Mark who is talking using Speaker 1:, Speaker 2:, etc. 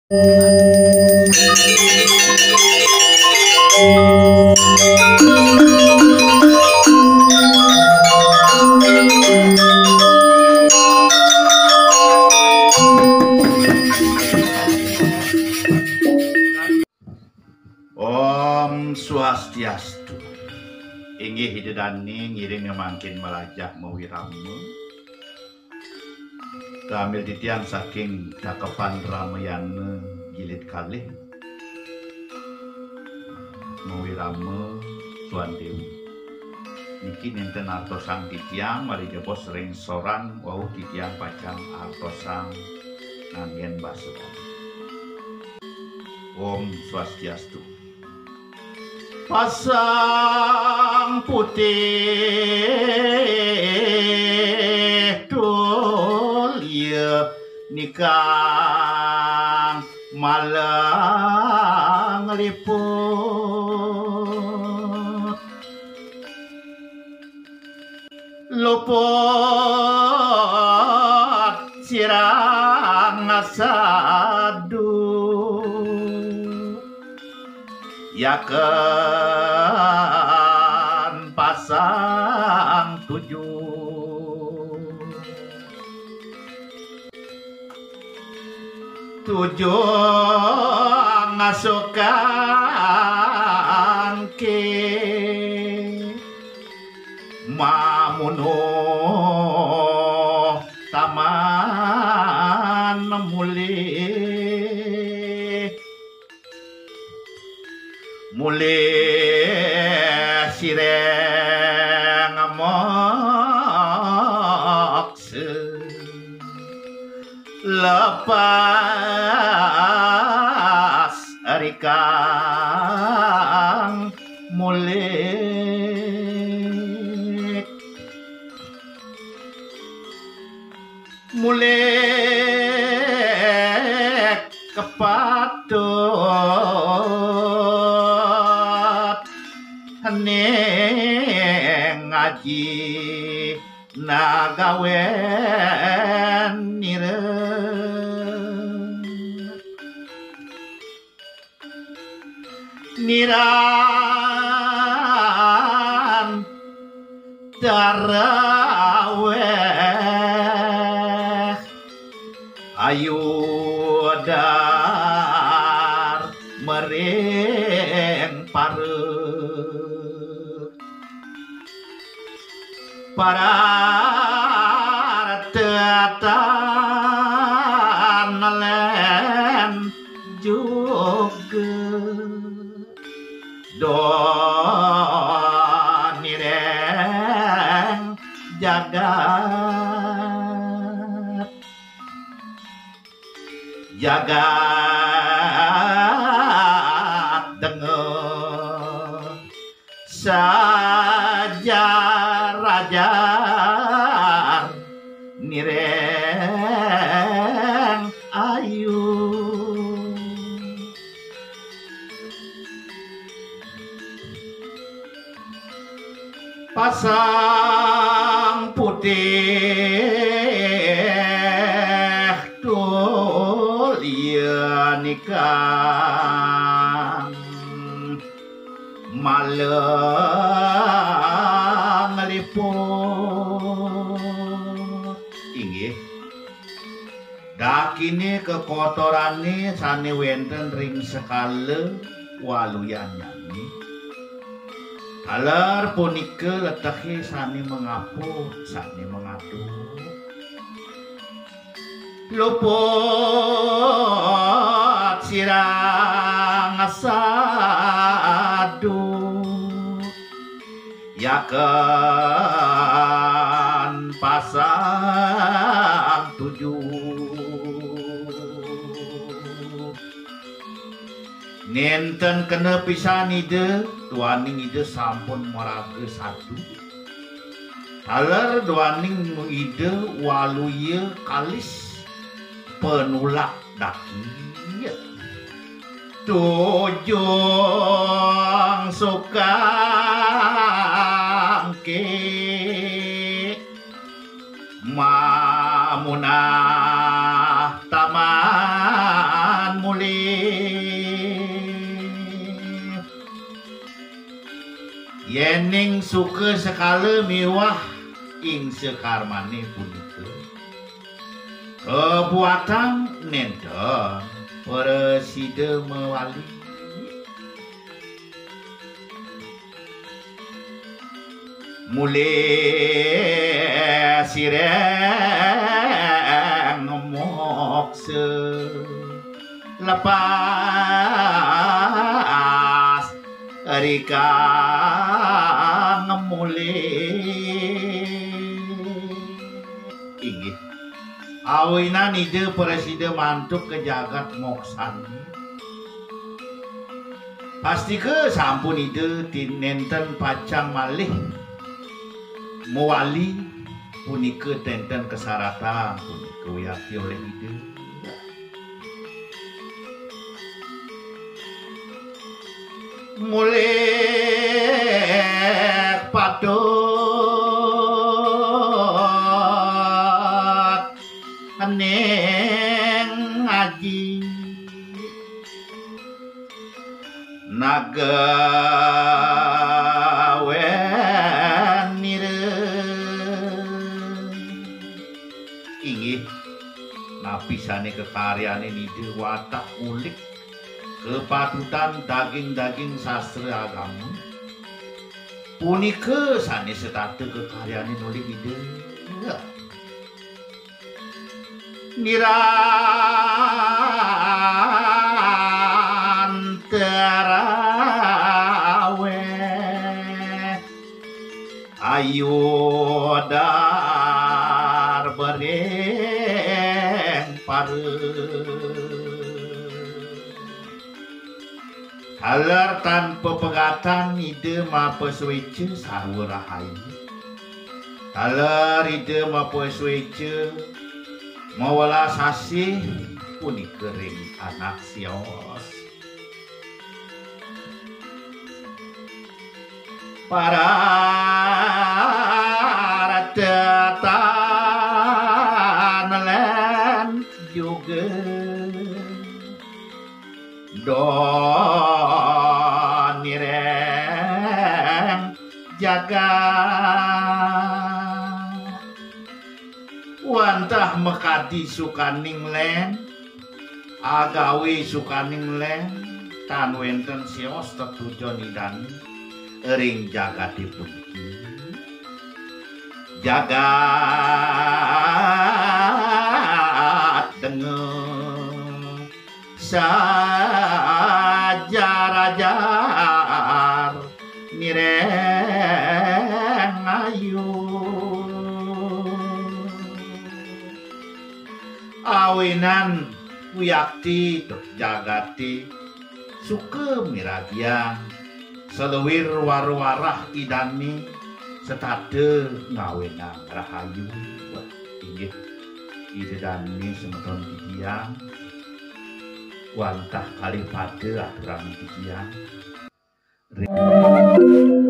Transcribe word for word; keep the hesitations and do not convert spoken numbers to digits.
Speaker 1: Om Swastiastu. Inggih hidedani ngiring mangkin melajak mawiramu. Kamil titian saking cakepan ramayana jilid kalih. Mawiramu Tuan Dewi. Niki ninten artosang titiang mari jebos ring soran wau titiang pacang artosang nanggen basuran. Om Swastiastu. Pasang putih tulia nikah malang liput luput sirang asadu yakan pasang tujuh tujuh ngasukan ke mamuno taman muli mulai sireng mokse lepas arikang mulai mulai kepatut neng ngaji nagawen nireng niran daraweh ayu dar mereng pare para tetan len juga don nireng jagat jagat dengar saja raja nireng ayu pasang putih tulia nikah malang liput inggih dakine kekotorane sane wenten ring sekale waluyanani alar punika letake sane mengaput sane mengatur luput sirang asadu yakan pasang tujuh nenten kena pisan ide duaning ide sampun maraga satu alar duaning ide waluye kalis penulak daki tujung sukang ke mamunah taman muli yening suke sekala miwah ing sekar maneh punika kebuatan nenten preside mewali mulai sireng mokse lepas rika ngemulai inggih awinan ide preside mantuk ke jagat moksan pasti ke sampun ide tinenten pacang malih mewali punika tenten kesaratan punika wiyaki oleh ide mulai padot neng ngaji nagawen inggih napisane kekaryane nide watak ulik kepatutan daging-daging sastra agama punika sanes setata kekaryane nulik ide nirantarawe ayo dar bereng pare halar tanpa pegatan ide mapes wece sarwa rahayu halar ide mapes wece mawala sasih puni kering anak sios para ratatan len juga don nireng jaga wantah mekati sukaning len agawe sukaning len tan wenten sios tetujon idani ring jagatipun jagat dengen sajar-ajar nireng ayu awinan wiyakti jagati suke miragian selewir warwarah idani setade ngawenang rahayu inggih ide dani semeton tidiang wantah kali pade aturan tidiang